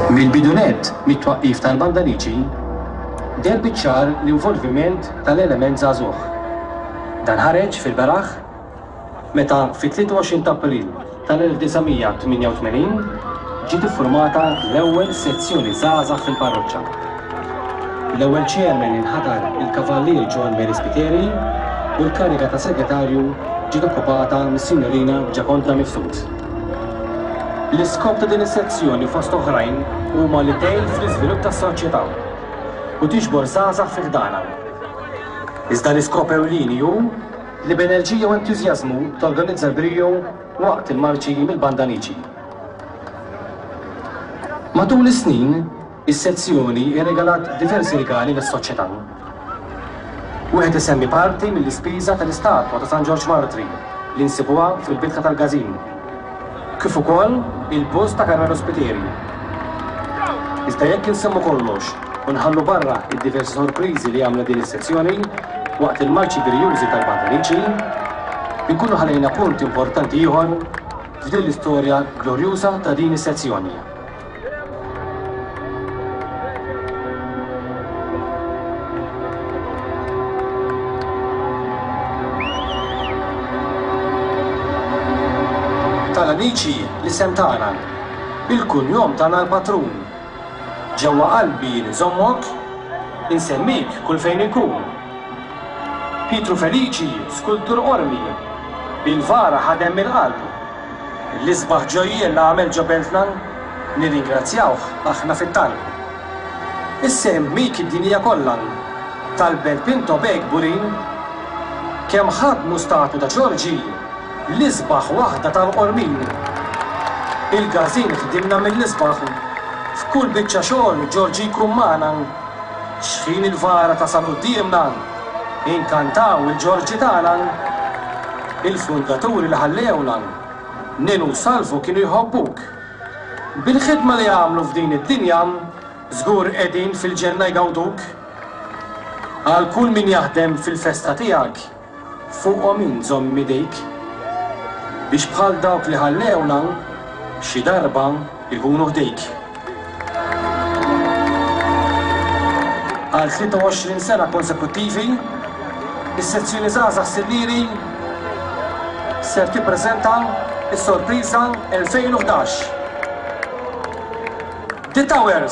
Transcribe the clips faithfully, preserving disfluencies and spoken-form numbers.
Mill-bidunet mit-twaqqif tal-Bandaniċi der biċ-ċar l-involviment tal-element żagħżugħ. Dan ħareġ fil-beraħ meta fit-tlieta u għoxrin ta' April tal-elf tisgħemija tminja u tmenin ġiet iffurmata l-ewwel sezzjoni żgħażagħ fil-parroċċa. L-ewwel chairman inħatar il-Kavallier John Mary Spiteri u l-kariga ta' segretarju ġiet okkupata mis-Sinjorina Ġakonta Mifsud. L-iskop ta' din is-sezzjoni fost oħrajn huma li tgħin fl-iżvilupp tas-soċjetà u tiġbor żgħażagħ fi ħdana. Iżda l-iskop ewlieni hu li b'enerġija u entużjażmu torganizza l-brio waqt il-marċi mill-Bandaniċi. Matul is-snin, is-sezzjoni irregalat diversi rigali lis-soċjetà. Wieħed isemmi parti mill-ispiża tal-istatwa ta' San George Martri li nsibuha fil-Bitħa tal-Gazin, kif ukoll il-post ta' Carmelo Spiteri. Iżda jekk insemmu kollox u nħallu barra id-diversi sorpriżi li għamla din is-sezzjoni waqt il-marċi birjużi tal-Bandaniċi, inkunu ħalejna punt importanti ieħor f'din l-istorja glorjuża ta' din is-sezzjoni. Tal-Aniċi l-isem tagħna, il-kunjom tagħna l-patrun. Ġewwa qalbi nżommok, insemmik kull fejn ikun. Pietru Feliċi, skultur qormi, il-vara ħadem mill-qalb. L-isbaħ ġojjien li għamel ġobeltna, nirringrazzjawh aħna fit-talb. Issemmik id-dinja kollha, talbet Pinto Beg Burin, kemm ħadmu statu ta' Ġorġi, l-isbaħ waħda tal-qormin. Il-Gazin ħdimna mill-isbaħ, f'kull biċċa xogħol Ġorġi kummana, xħin il-vara ta' sal-quddiemna, inkantaw il-Ġorġi tagħna, il-fundaturi li ħallewna, Nenu Salvo kienu jħobbuk. Bil-ħidma li għamlu f'din id-dinja, żgur qegħdin fil-ġenna jgawduk. Għal kull min jaħdem fil-festa tiegħek, fuqhom inżomm idejk. Biex bħal dawk li ħallewna xi darba jkunu ħdejk. Għal tlieta u għoxrin sena konsekuttivi, is-sezzjoni żgħażagħ Silliri ser tippreżenta s-sorpriża elfejn u ħdax. The Towers.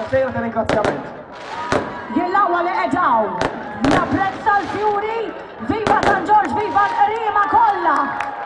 Sejra ta' ringrazzjament. Jillawa li edaw, napprezza l-fjuri, viva San Ġorġ, viva l-qrima kollha!